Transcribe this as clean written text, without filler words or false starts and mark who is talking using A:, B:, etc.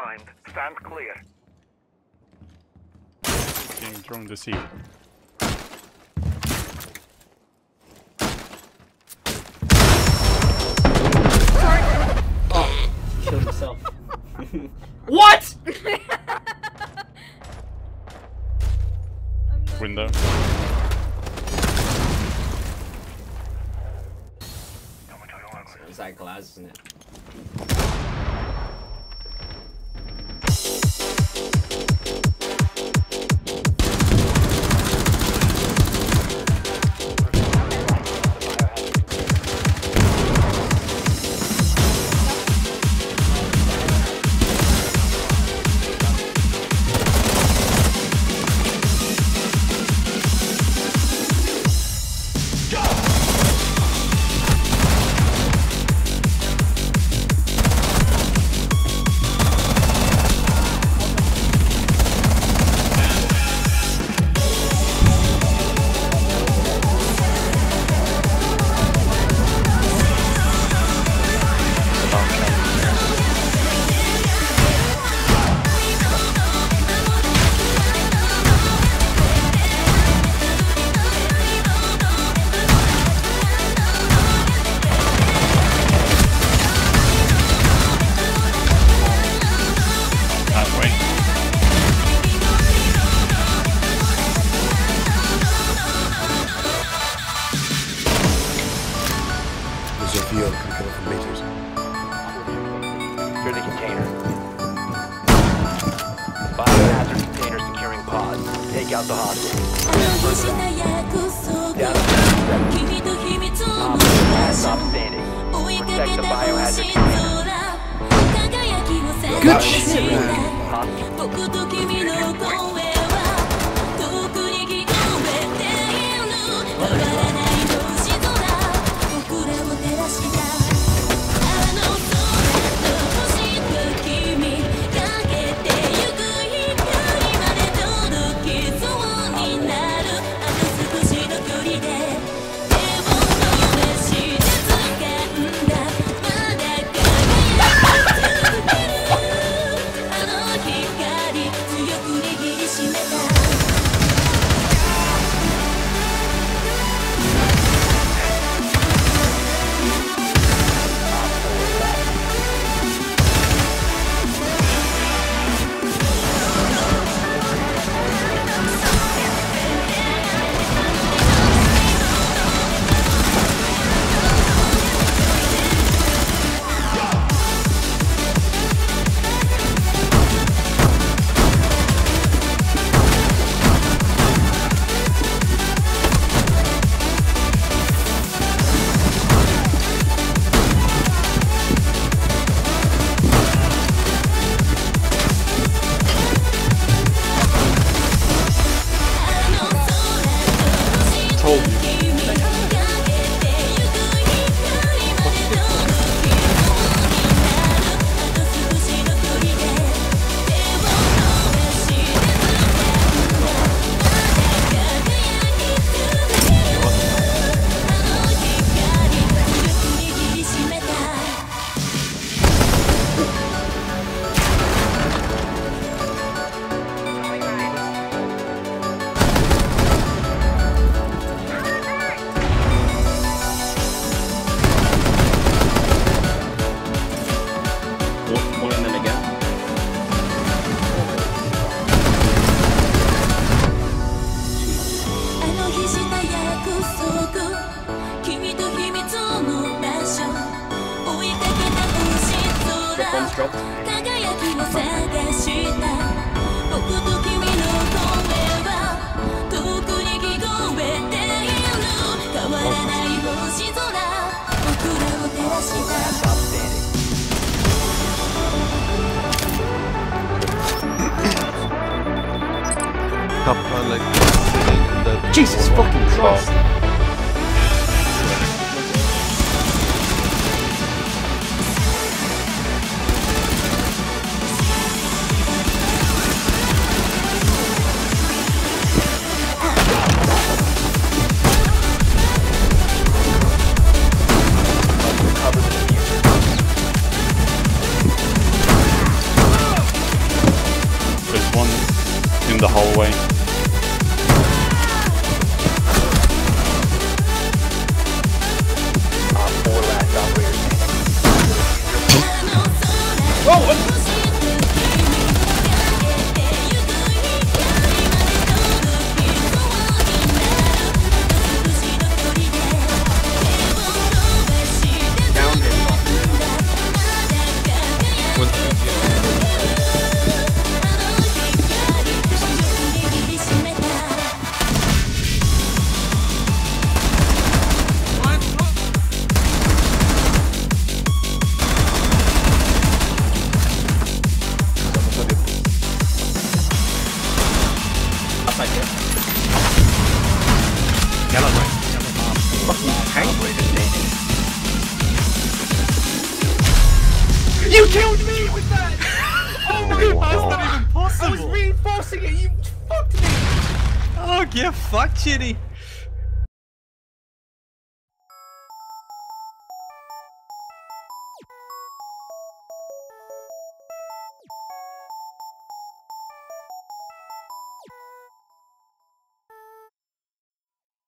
A: primed. Stand clear.
B: Being thrown to sea.
C: Oh, killed himself. What?
B: Window.
C: It's like glass, isn't it?
A: Secure the container. Biohazard container securing pod. Take out the hostage. Down to last stop standing. Protect the biohazard container.
C: Good shit, man. Jesus fucking Christ!
B: the hallway.
D: You killed me with that! Oh my god, that's not even possible! I was reinforcing it, you fucked me!
E: Oh, get fucked, Shini!